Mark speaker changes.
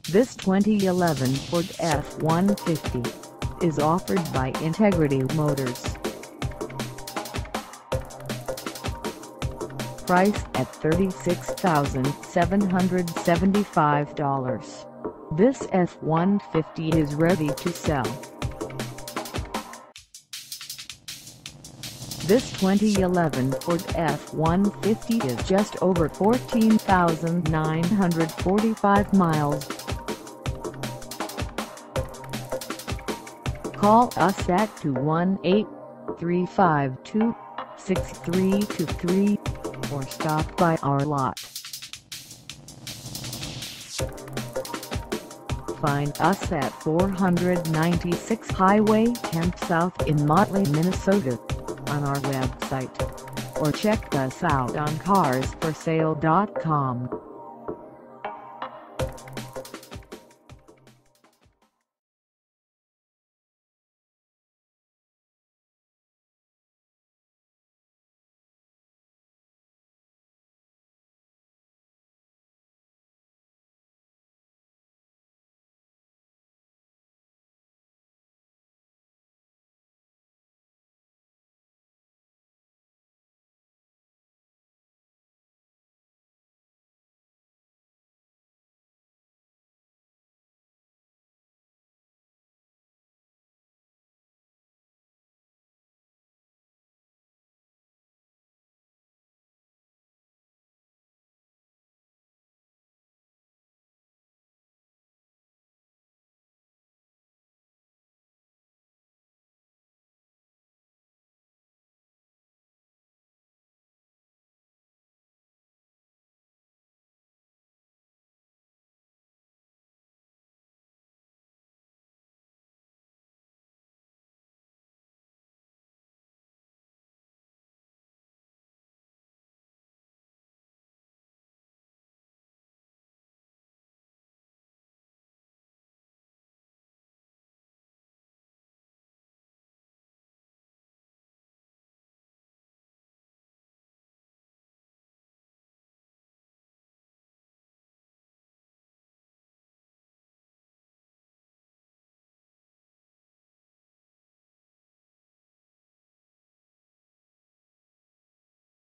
Speaker 1: This 2011 Ford F-150 is offered by Integrity Motors. Price at $36,775. This F-150 is ready to sell. This 2011 Ford F-150 is just over 14,945 miles. Call us at 218-352-6323 or stop by our lot. Find us at 496 Highway 10 South in Motley, Minnesota on our website, or check us out on carsforsale.com.